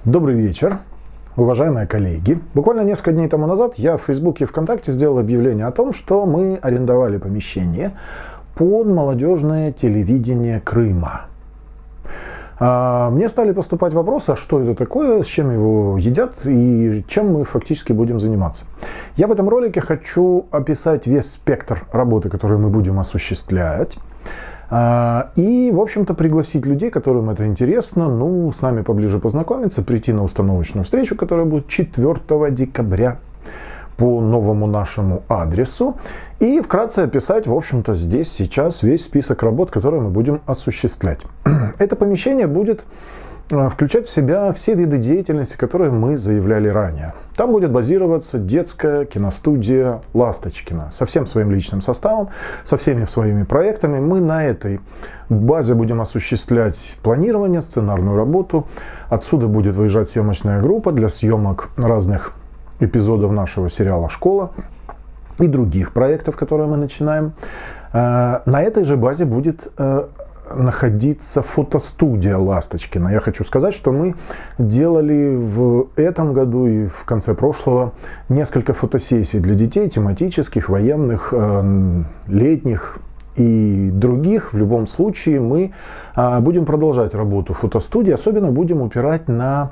Добрый вечер, уважаемые коллеги. Буквально несколько дней тому назад я в Фейсбуке и ВКонтакте сделал объявление о том, что мы арендовали помещение под молодежное телевидение Крыма. Мне стали поступать вопросы, а что это такое, с чем его едят и чем мы фактически будем заниматься. Я в этом ролике хочу описать весь спектр работы, которую мы будем осуществлять. И, в общем-то, пригласить людей, которым это интересно, с нами поближе познакомиться, прийти на установочную встречу, которая будет 4 декабря по новому нашему адресу. И вкратце описать, в общем-то, здесь, сейчас весь список работ, которые мы будем осуществлять. Это помещение будет включать в себя все виды деятельности, которые мы заявляли ранее. Там будет базироваться детская киностудия «Ласточкино» со всем своим личным составом, со всеми своими проектами. Мы на этой базе будем осуществлять планирование, сценарную работу. Отсюда будет выезжать съемочная группа для съемок разных эпизодов нашего сериала «Школа» и других проектов, которые мы начинаем. На этой же базе будет находиться фотостудия «Ласточкино». Я хочу сказать, что мы делали в этом году и в конце прошлого несколько фотосессий для детей, тематических, военных, летних и других. В любом случае мы будем продолжать работу фотостудии, особенно будем упирать на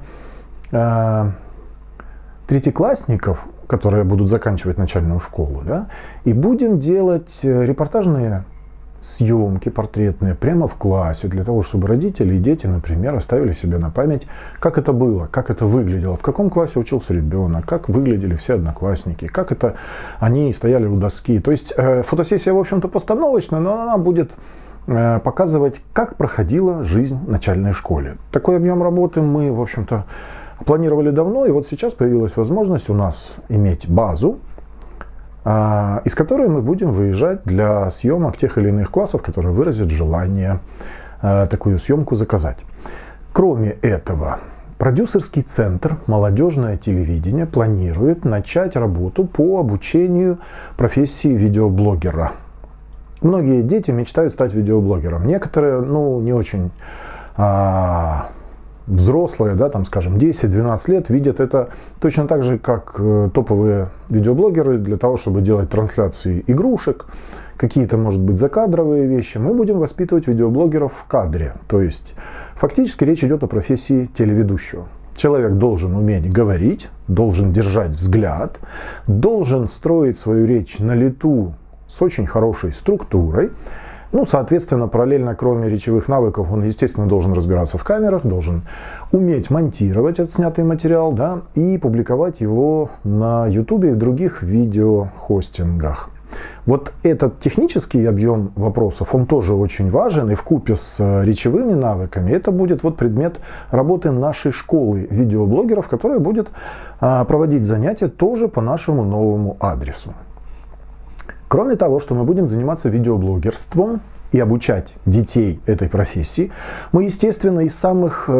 третьеклассников, которые будут заканчивать начальную школу, и будем делать репортажные съемки портретные прямо в классе, для того, чтобы родители и дети, например, оставили себе на память, как это было, как это выглядело, в каком классе учился ребенок, как выглядели все одноклассники, как это они стояли у доски. То есть фотосессия, в общем-то, постановочная, но она будет показывать, как проходила жизнь в начальной школе. Такой объем работы мы, в общем-то, планировали давно, и вот сейчас появилась возможность у нас иметь базу, из которой мы будем выезжать для съемок тех или иных классов, которые выразят желание такую съемку заказать. Кроме этого, продюсерский центр «Молодежное телевидение» планирует начать работу по обучению профессии видеоблогера. Многие дети мечтают стать видеоблогером. Некоторые, не очень взрослые, скажем, 10-12 лет, видят это точно так же, как топовые видеоблогеры для того, чтобы делать трансляции игрушек, какие-то, может быть, закадровые вещи. Мы будем воспитывать видеоблогеров в кадре. То есть, фактически речь идет о профессии телеведущего. Человек должен уметь говорить, должен держать взгляд, должен строить свою речь на лету с очень хорошей структурой. Соответственно, параллельно, кроме речевых навыков, он, естественно, должен разбираться в камерах, должен уметь монтировать отснятый материал, и публиковать его на YouTube и в других видеохостингах. Вот этот технический объем вопросов, он тоже очень важен, и вкупе с речевыми навыками это будет предмет работы нашей школы видеоблогеров, которая будет проводить занятия тоже по нашему новому адресу. Кроме того, что мы будем заниматься видеоблогерством и обучать детей этой профессии, мы, естественно, из самых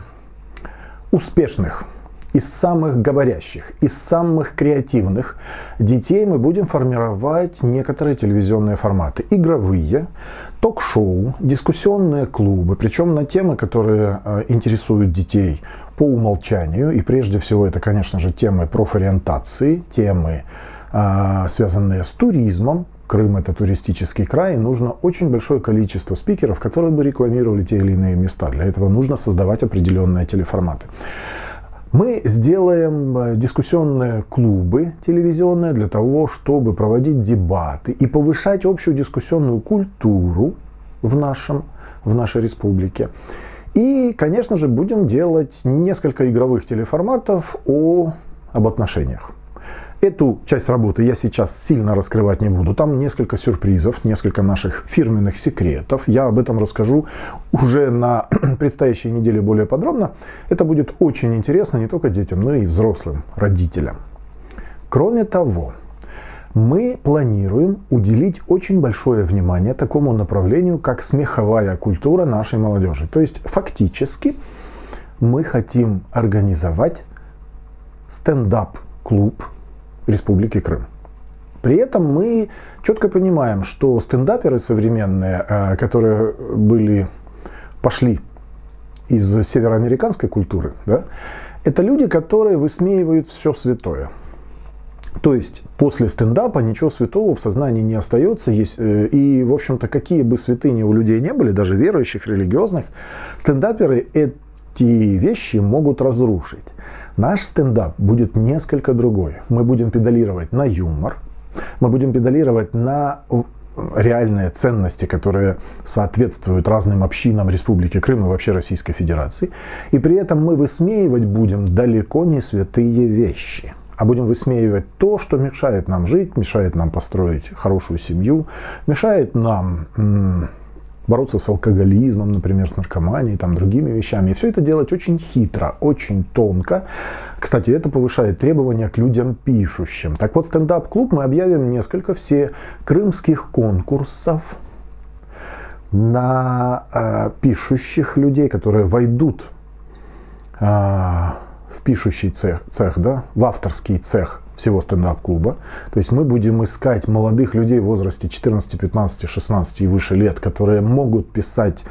успешных, из самых говорящих, из самых креативных детей мы будем формировать некоторые телевизионные форматы. Игровые, ток-шоу, дискуссионные клубы, причем на темы, которые интересуют детей по умолчанию. И прежде всего это, конечно же, темы профориентации, темы, связанные с туризмом. Крым — это туристический край, и нужно очень большое количество спикеров, которые бы рекламировали те или иные места. Для этого нужно создавать определенные телеформаты. Мы сделаем дискуссионные клубы телевизионные для того, чтобы проводить дебаты и повышать общую дискуссионную культуру в нашей республике. И, конечно же, будем делать несколько игровых телеформатов об отношениях. Эту часть работы я сейчас сильно раскрывать не буду. Там несколько сюрпризов, несколько наших фирменных секретов. Я об этом расскажу уже на предстоящей неделе более подробно. Это будет очень интересно не только детям, но и взрослым родителям. Кроме того, мы планируем уделить очень большое внимание такому направлению, как смеховая культура нашей молодежи. То есть, фактически, мы хотим организовать стендап-клуб Республики Крым. При этом мы четко понимаем, что стендаперы современные, которые пошли из североамериканской культуры, да, это люди, которые высмеивают все святое. То есть после стендапа ничего святого в сознании не остается. И, в общем-то, какие бы святыни у людей не были, даже верующих, религиозных, стендаперы эти вещи могут разрушить. Наш стендап будет несколько другой. Мы будем педалировать на юмор, мы будем педалировать на реальные ценности, которые соответствуют разным общинам Республики Крым и вообще Российской Федерации. И при этом мы высмеивать будем далеко не святые вещи, а будем высмеивать то, что мешает нам жить, мешает нам построить хорошую семью, мешает нам бороться с алкоголизмом, например, с наркоманией, там, другими вещами. И все это делать очень хитро, очень тонко. Кстати, это повышает требования к людям пишущим. Так вот, стендап-клуб мы объявим несколько крымских конкурсов на пишущих людей, которые войдут в пишущий цех, да, в авторский цех всего стендап-клуба. То есть мы будем искать молодых людей в возрасте 14, 15, 16 и выше лет, которые могут писать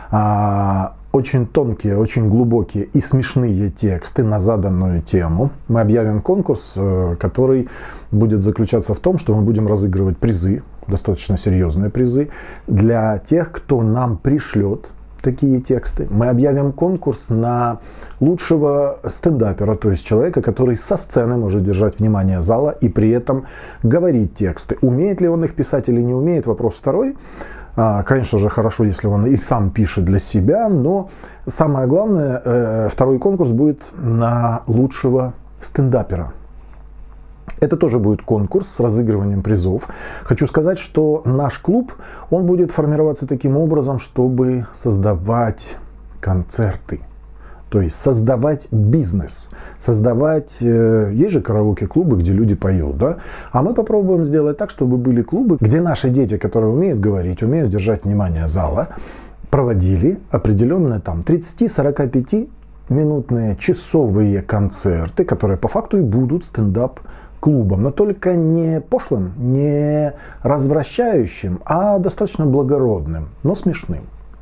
очень тонкие, очень глубокие и смешные тексты на заданную тему. Мы объявим конкурс, который будет заключаться в том, что мы будем разыгрывать призы, достаточно серьезные призы, для тех, кто нам пришлет такие тексты. Мы объявим конкурс на лучшего стендапера, то есть человека, который со сцены может держать внимание зала и при этом говорить тексты. Умеет ли он их писать или не умеет, вопрос второй. Конечно же, хорошо, если он и сам пишет для себя, но самое главное, второй конкурс будет на лучшего стендапера. Это тоже будет конкурс с разыгрыванием призов. Хочу сказать, что наш клуб, он будет формироваться таким образом, чтобы создавать концерты. То есть создавать бизнес, создавать... Есть же караоке-клубы, где люди поют, да? А мы попробуем сделать так, чтобы были клубы, где наши дети, которые умеют говорить, умеют держать внимание зала, проводили определенные там 30-45 минутные часовые концерты, которые по факту и будут стендап-клубом, но только не пошлым, не развращающим, а достаточно благородным, но смешным.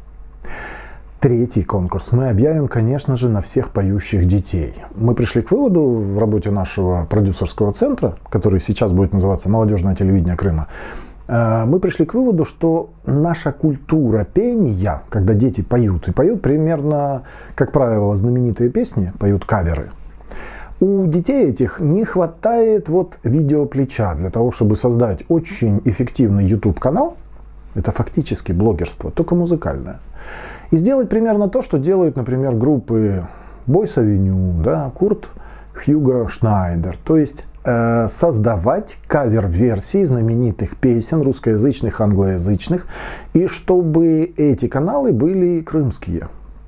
Третий конкурс мы объявим, конечно же, на всех поющих детей. Мы пришли к выводу в работе нашего продюсерского центра, который сейчас будет называться «Молодежное телевидение Крыма», мы пришли к выводу, что наша культура пения, когда дети поют, и поют примерно, как правило, знаменитые песни, поют каверы, у детей этих не хватает вот видеоплеча для того, чтобы создать очень эффективный YouTube-канал. Это фактически блогерство, только музыкальное. И сделать примерно то, что делают, например, группы Boys Avenue, да, Курт, Хьюго Шнайдер. То есть создавать кавер-версии знаменитых песен русскоязычных, англоязычных, и чтобы эти каналы были крымские.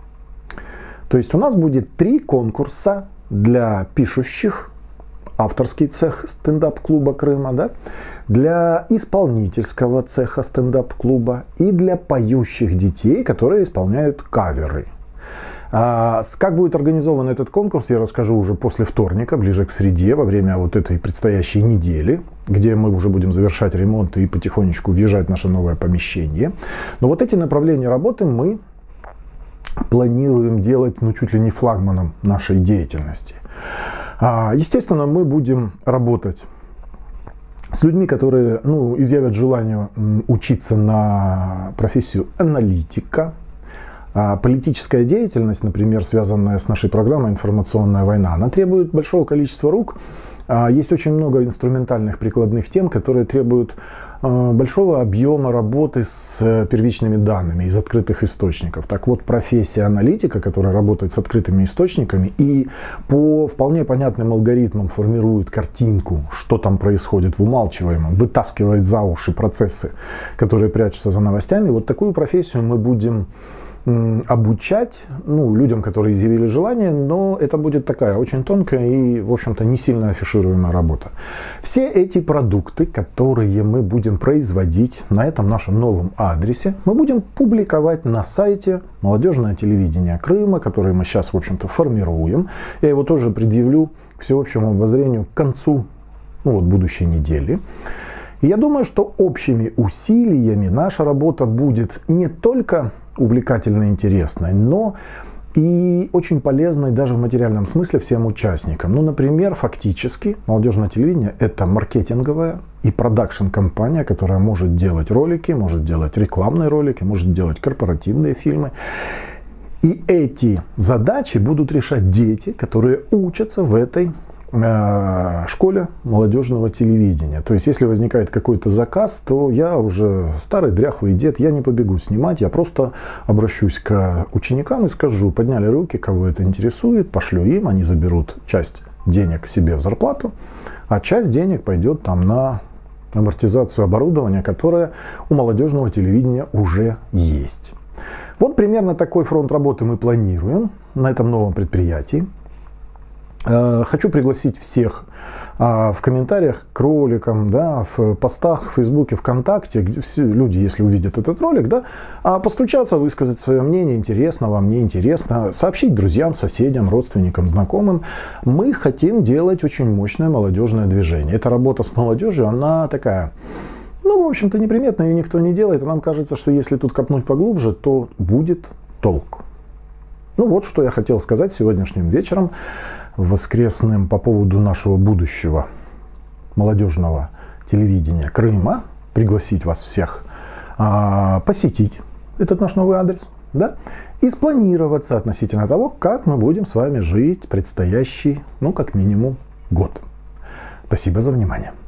То есть у нас будет 3 конкурса для пишущих, авторский цех стендап-клуба Крыма, да, для исполнительского цеха стендап-клуба и для поющих детей, которые исполняют каверы. Как будет организован этот конкурс, я расскажу уже после вторника, ближе к среде, во время вот этой предстоящей недели, где мы уже будем завершать ремонт и потихонечку въезжать в наше новое помещение. Но вот эти направления работы мы планируем делать, ну, чуть ли не флагманом нашей деятельности. Естественно, мы будем работать с людьми, которые, ну, изъявят желание учиться на профессию аналитика. Политическая деятельность, например, связанная с нашей программой «Информационная война», она требует большого количества рук. Есть очень много инструментальных прикладных тем, которые требуют большого объема работы с первичными данными из открытых источников. Так вот, профессия аналитика, которая работает с открытыми источниками и по вполне понятным алгоритмам формирует картинку, что там происходит в умалчиваемом, вытаскивает за уши процессы, которые прячутся за новостями, вот такую профессию мы будем обучать, ну, людям, которые изъявили желание, но это будет такая очень тонкая и, в общем-то, не сильно афишируемая работа. Все эти продукты, которые мы будем производить на этом нашем новом адресе, мы будем публиковать на сайте «Молодежное телевидение Крыма», который мы сейчас, в общем-то, формируем. Я его тоже предъявлю к всеобщему обозрению к концу, ну, вот, будущей недели. И я думаю, что общими усилиями наша работа будет не только увлекательно интересной, но и очень полезной даже в материальном смысле всем участникам. Ну, например, фактически молодежное телевидение – это маркетинговая и продакшн-компания, которая может делать ролики, может делать рекламные ролики, может делать корпоративные фильмы. И эти задачи будут решать дети, которые учатся в этой школе молодежного телевидения. То есть, если возникает какой-то заказ, то я уже старый дряхлый дед, я не побегу снимать, я просто обращусь к ученикам и скажу: подняли руки, кого это интересует, пошлю им, они заберут часть денег себе в зарплату, а часть денег пойдет там на амортизацию оборудования, которое у молодежного телевидения уже есть. Вот примерно такой фронт работы мы планируем на этом новом предприятии. Хочу пригласить всех в комментариях к роликам, да, в постах в Фейсбуке, ВКонтакте, где все люди, если увидят этот ролик, да, постучаться, высказать свое мнение, интересно вам, не интересно, сообщить друзьям, соседям, родственникам, знакомым. Мы хотим делать очень мощное молодежное движение. Эта работа с молодежью, она такая, ну, в общем-то, неприметная, ее никто не делает. И нам кажется, что если тут копнуть поглубже, то будет толк. Ну, вот что я хотел сказать сегодняшним вечером воскресным по поводу нашего будущего молодежного телевидения Крыма. Пригласить вас всех посетить этот наш новый адрес, да, и спланироваться относительно того, как мы будем с вами жить предстоящий, ну, как минимум, год. Спасибо за внимание.